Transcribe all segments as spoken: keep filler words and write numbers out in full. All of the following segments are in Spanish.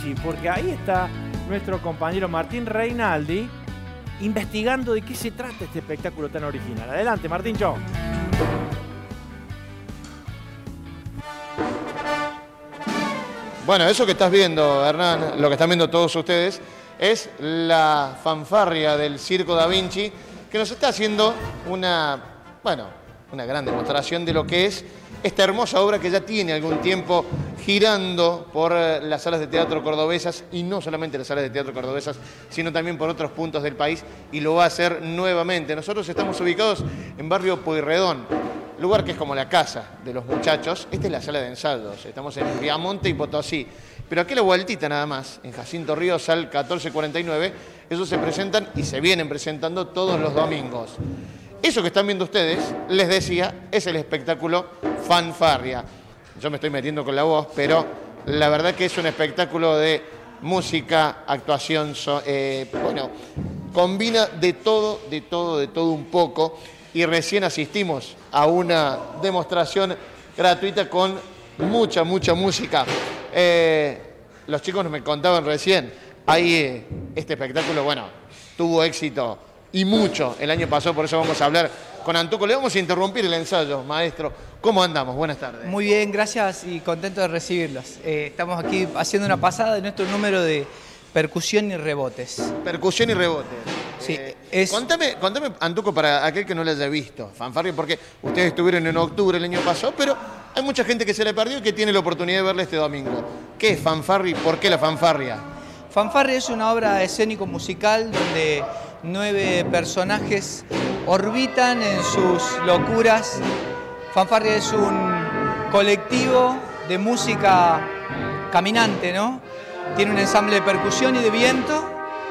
Vinci, porque ahí está nuestro compañero Martín Reinaldi investigando de qué se trata este espectáculo tan original. Adelante, Martín, yo. Bueno, eso que estás viendo, Hernán, lo que están viendo todos ustedes, es la fanfarria del Circo Da Vinci, que nos está haciendo una, bueno, una gran demostración de lo que es esta hermosa obra que ya tiene algún tiempo girando por las salas de teatro cordobesas, y no solamente las salas de teatro cordobesas, sino también por otros puntos del país, y lo va a hacer nuevamente. Nosotros estamos ubicados en barrio Pueyrredón, lugar que es como la casa de los muchachos. Esta es la sala de ensayos, estamos en Viamonte y Potosí. Pero aquí a la vueltita nada más, en Jacinto Ríos al catorce cuarenta y nueve, esos se presentan y se vienen presentando todos los domingos. Eso que están viendo ustedes, les decía, es el espectáculo Fanfarria. Yo me estoy metiendo con la voz, pero la verdad que es un espectáculo de música, actuación, so, eh, bueno, combina de todo, de todo, de todo un poco. Y recién asistimos a una demostración gratuita con mucha, mucha música. Eh, los chicos me contaban recién, ahí eh, este espectáculo, bueno, tuvo éxito y mucho el año pasado, por eso vamos a hablar con Antuco. Le vamos a interrumpir el ensayo, maestro. ¿Cómo andamos? Buenas tardes. Muy bien, gracias y contento de recibirlos. Eh, estamos aquí haciendo una pasada de nuestro número de percusión y rebotes. Percusión y rebotes. Sí, eh, es... Contame, contame, Antuco, para aquel que no lo haya visto, Fanfarria, porque ustedes estuvieron en octubre el año pasado, pero hay mucha gente que se le perdió y que tiene la oportunidad de verla este domingo. ¿Qué es Fanfarria y por qué la Fanfarria? Fanfarria es una obra escénico-musical donde nueve personajes orbitan en sus locuras. Fanfarria es un colectivo de música caminante, ¿no? Tiene un ensamble de percusión y de viento.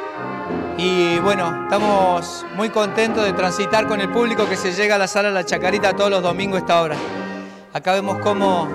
Y bueno, estamos muy contentos de transitar con el público que se llega a la sala La Chacarita todos los domingos a esta hora. Acá vemos cómo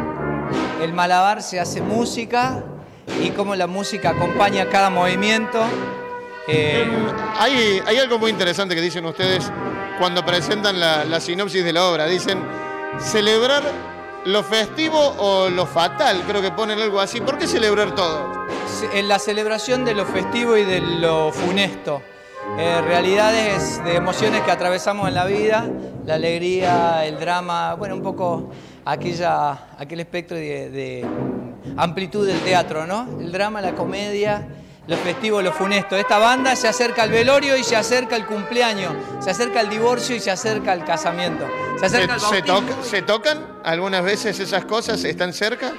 el malabar se hace música y cómo la música acompaña cada movimiento. Eh... Hay, hay algo muy interesante que dicen ustedes cuando presentan la, la sinopsis de la obra. Dicen, celebrar lo festivo o lo fatal, creo que ponen algo así. ¿Por qué celebrar todo? En la celebración de lo festivo y de lo funesto. Eh, realidades de emociones que atravesamos en la vida, la alegría, el drama, bueno, un poco aquella, aquel espectro de, de amplitud del teatro, ¿no? El drama, la comedia, lo festivo, lo funesto. Esta banda se acerca al velorio y se acerca al cumpleaños, se acerca al divorcio y se acerca al casamiento. Se acerca al ¿Se, bautismo. se, toca, ¿Se tocan algunas veces esas cosas? ¿Están cerca?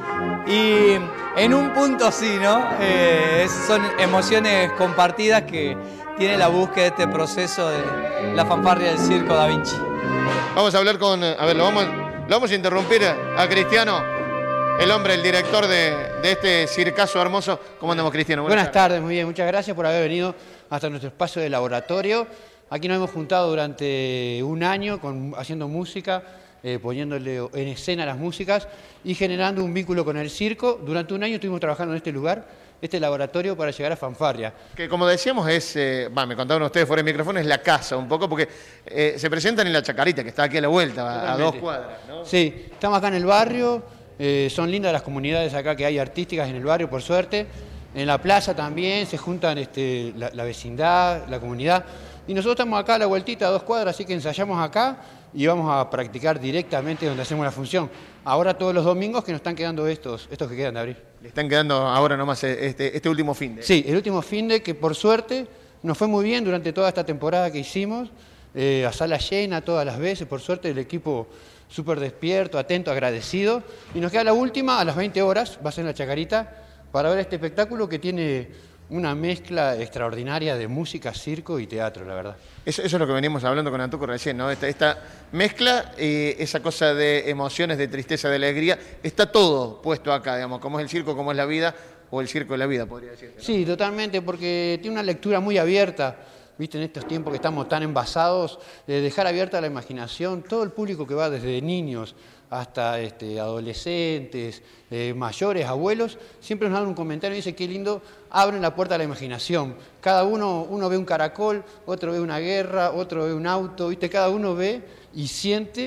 Y en un punto sí, ¿no? Eh, son emociones compartidas que tiene la búsqueda de este proceso de la fanfarria del Circo Da Vinci. Vamos a hablar con, a ver, lo vamos, lo vamos a interrumpir a Cristiano, el hombre, el director de, de este circazo hermoso. ¿Cómo andamos, Cristiano? Buenas, Buenas tardes. tardes, muy bien. Muchas gracias por haber venido hasta nuestro espacio de laboratorio. Aquí nos hemos juntado durante un año con, haciendo música, Eh, poniéndole en escena las músicas y generando un vínculo con el circo. Durante un año estuvimos trabajando en este lugar, este laboratorio, para llegar a Fanfarria. Que como decíamos es, eh, bah, me contaban ustedes fuera de micrófono, es la casa un poco, porque eh, se presentan en La Chacarita, que está aquí a la vuelta, a, a dos cuadras, ¿no? Sí, estamos acá en el barrio, eh, son lindas las comunidades acá que hay artísticas en el barrio, por suerte. En la plaza también se juntan este, la, la vecindad, la comunidad. Y nosotros estamos acá a la vueltita, a dos cuadras, así que ensayamos acá y vamos a practicar directamente donde hacemos la función. Ahora todos los domingos que nos están quedando estos, estos que quedan de abril. Le están quedando ahora nomás este, este último fin de... Sí, el último fin de que por suerte nos fue muy bien durante toda esta temporada que hicimos, eh, a sala llena todas las veces, por suerte el equipo súper despierto, atento, agradecido. Y nos queda la última a las veinte horas, va a ser en La Chacarita, para ver este espectáculo que tiene una mezcla extraordinaria de música, circo y teatro, la verdad. Eso, eso es lo que venimos hablando con Antuco recién, ¿no? Esta, esta mezcla, eh, esa cosa de emociones, de tristeza, de alegría, está todo puesto acá, digamos, como es el circo, como es la vida, o el circo de la vida, podría decirse, ¿no? Sí, totalmente, porque tiene una lectura muy abierta, viste, en estos tiempos que estamos tan envasados, de dejar abierta la imaginación, todo el público que va desde niños hasta este, adolescentes, eh, mayores, abuelos, siempre nos dan un comentario y dice qué lindo, abren la puerta a la imaginación. Cada uno, uno ve un caracol, otro ve una guerra, otro ve un auto, ¿viste? Cada uno ve y siente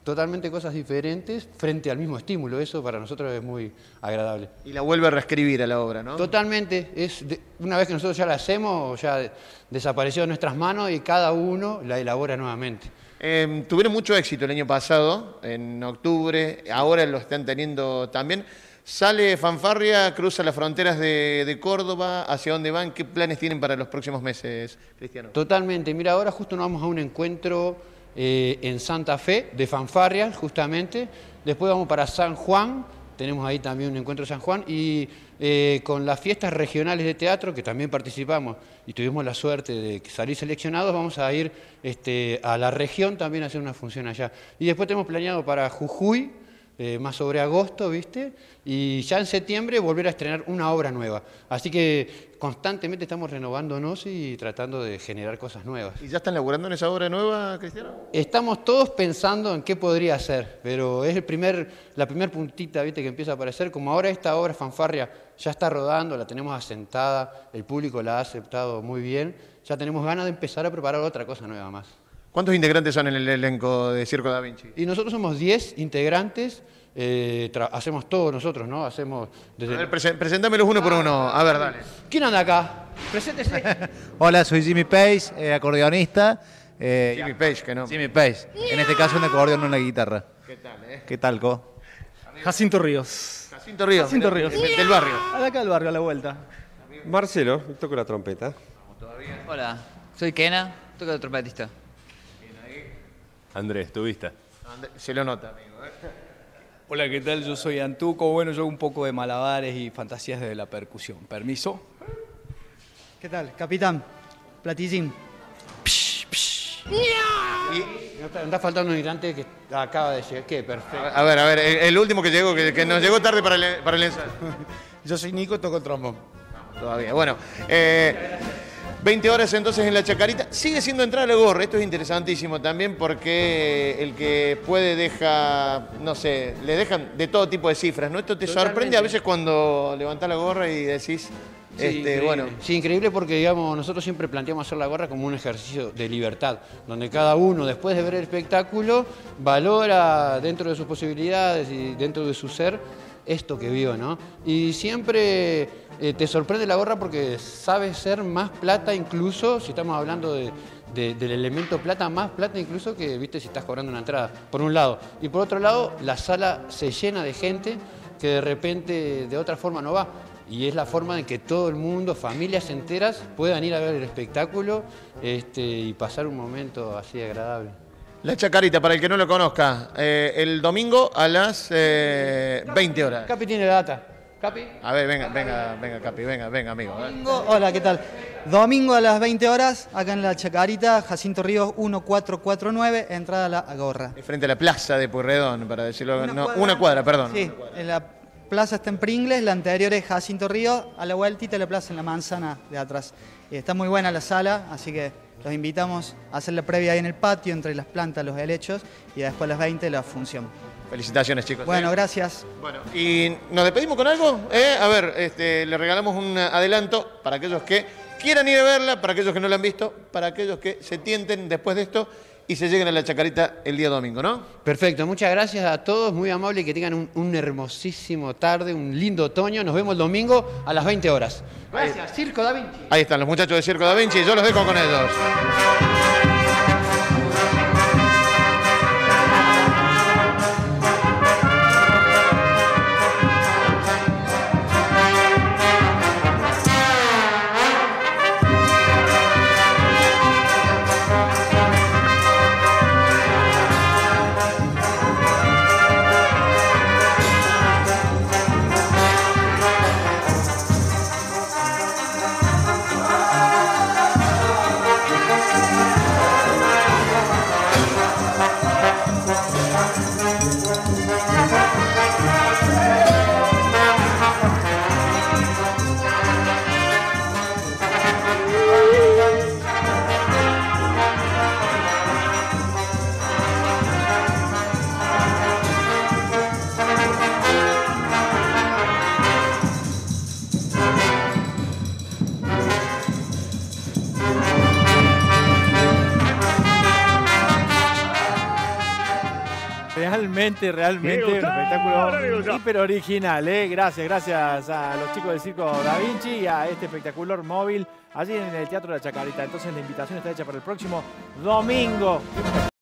totalmente cosas diferentes frente al mismo estímulo. Eso para nosotros es muy agradable. Y la vuelve a reescribir a la obra, ¿no? Totalmente. Es de, una vez que nosotros ya la hacemos, ya desapareció de nuestras manos y cada uno la elabora nuevamente. Eh, tuvieron mucho éxito el año pasado, en octubre, ahora lo están teniendo también. Sale Fanfarria, cruza las fronteras de, de Córdoba, ¿hacia dónde van? ¿Qué planes tienen para los próximos meses, Cristiano? Totalmente. Mira, ahora justo nos vamos a un encuentro eh, en Santa Fe de Fanfarria, justamente. Después vamos para San Juan, tenemos ahí también un encuentro de San Juan, y eh, con las fiestas regionales de teatro, que también participamos y tuvimos la suerte de salir seleccionados, vamos a ir este, a la región también a hacer una función allá. Y después tenemos planeado para Jujuy, Eh, más sobre agosto, ¿viste? Y ya en septiembre volver a estrenar una obra nueva. Así que constantemente estamos renovándonos y tratando de generar cosas nuevas. ¿Y ya están laburando en esa obra nueva, Cristiano? Estamos todos pensando en qué podría ser, pero es el primer, la primer puntita, ¿viste? Que empieza a aparecer. Como ahora esta obra Fanfarria ya está rodando, la tenemos asentada, el público la ha aceptado muy bien, ya tenemos ganas de empezar a preparar otra cosa nueva más. ¿Cuántos integrantes son en el elenco de Circo Da Vinci? Y nosotros somos diez integrantes, eh, hacemos todo nosotros, ¿no? Hacemos desde... A ver, prese presentámelos uno por uno. A ver, dale. ¿Quién anda acá? Preséntese. Hola, soy Jimmy Page, eh, acordeonista. Eh, Jimmy Page, que no. Jimmy Page. En este caso un acordeón, no una guitarra. ¿Qué tal, eh? ¿Qué tal, Co? Jacinto Ríos. Jacinto Ríos. Jacinto Ríos. Del, del barrio. A acá del barrio, a la vuelta. Marcelo, toco la trompeta. Hola, soy Kena, toco de trompetista. Andrés, tu vista. Se lo nota, amigo. ¿eh? Hola, ¿qué tal? Yo soy Antuco. Bueno, yo un poco de malabares y fantasías de la percusión. ¿Permiso? ¿Qué tal? Capitán, platillín. Y está, está faltando un instante que acaba de llegar. ¿Qué? Perfecto. A ver, a ver, el, el último que llegó, que, que nos llegó tarde para el, para el ensayo. Yo soy Nico, toco el trombón. Todavía. Bueno, eh, veinte horas entonces en la Chacarita. Sigue siendo entrada a la gorra. Esto es interesantísimo también porque el que puede deja, no sé, le dejan de todo tipo de cifras, ¿no? Esto te Totalmente. sorprende a veces cuando levantás la gorra y decís, Sí, este, increíble. bueno, Sí, increíble porque digamos, nosotros siempre planteamos hacer la gorra como un ejercicio de libertad, donde cada uno, después de ver el espectáculo, valora dentro de sus posibilidades y dentro de su ser esto que vio, ¿no? Y siempre eh, te sorprende la gorra porque sabe ser más plata incluso, si estamos hablando de, de- del elemento plata, más plata incluso que, viste, si estás cobrando una entrada, por un lado. Y por otro lado, la sala se llena de gente que de repente de otra forma no va. Y es la forma en que todo el mundo, familias enteras, puedan ir a ver el espectáculo este, y pasar un momento así agradable. la Chacarita, para el que no lo conozca, eh, el domingo a las eh, veinte horas. Capi tiene la data. Capi. A ver, venga, venga, venga, Capi, venga, venga, amigo. ¿eh? Domingo, hola, ¿qué tal? Domingo a las veinte horas, acá en la Chacarita, Jacinto Ríos mil cuatrocientos cuarenta y nueve, entrada a la gorra. Es frente a la plaza de Pueyrredón, para decirlo. Una no, cuadra. una cuadra, perdón. Sí, en la plaza está en Pringles, la anterior es Jacinto Ríos, a la vueltita la plaza en la manzana de atrás. Y está muy buena la sala, así que los invitamos a hacer la previa ahí en el patio, entre las plantas, los helechos, y después a las veinte la función. Felicitaciones, chicos. Bueno, ¿eh? gracias. Bueno, y nos despedimos con algo. ¿eh? A ver, este, le regalamos un adelanto para aquellos que quieran ir a verla, para aquellos que no la han visto, para aquellos que se tienten después de esto y se lleguen a la Chacarita el día domingo, ¿no? Perfecto, muchas gracias a todos, muy amable, que tengan un, un hermosísimo tarde, un lindo otoño. Nos vemos el domingo a las veinte horas. Gracias, Circo Da Vinci. Ahí están los muchachos de Circo Da Vinci, yo los dejo con ellos. realmente, realmente un espectáculo hiper original. ¿eh? Gracias, gracias a los chicos del Circo Da Vinci y a este espectacular móvil allí en el Teatro de la Chacarita. Entonces la invitación está hecha para el próximo domingo.